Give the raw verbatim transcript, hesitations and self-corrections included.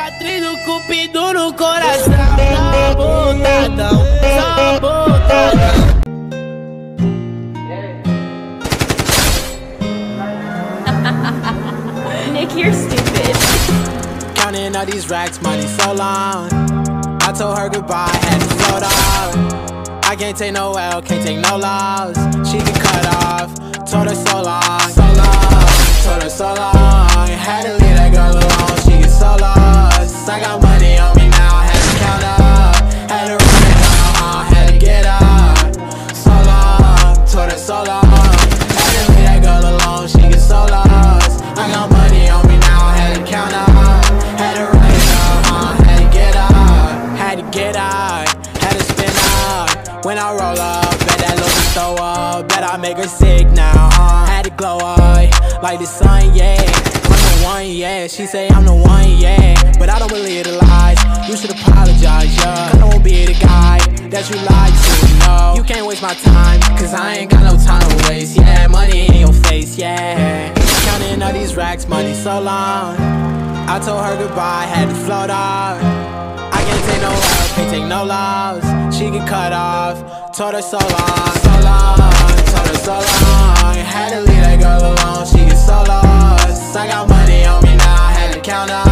cicatriz do cupido no coração. Sabotadão, sabotadão. Nick, you're stupid. Counting all these racks, money so long. I told her goodbye, had to float off. I can't take no L, can't take no loss. She get cut off, told her so long, so long, told her so long. Had to leave that girl alone, she get so lost. I got money on me now, had to count up. Had to run it down, uh, had to get up. So long, told her so long. Had to leave that girl alone, she get so lost. I got money on me now, had to count up. Had to run it down, uh, had to get up. Had to get out, had to spin out. When I roll up, bet that little throw up. Bet I make her sick now, uh, had to glow up like the sun, yeah. I'm the one, yeah. She say I'm the one, yeah. But I don't believe the lies. You should apologize, yeah. I won't be the guy that you lied to, no. You can't waste my time, cause I ain't got no time to waste, yeah. Money in your face, yeah. Counting all these racks, money so long. I told her goodbye, had to float off. I can't take no L, can't take no loss. She get cut off, told her so long, so long, told her so long. Had to leave that girl alone, she get so lost. I got money on me now, had to count up.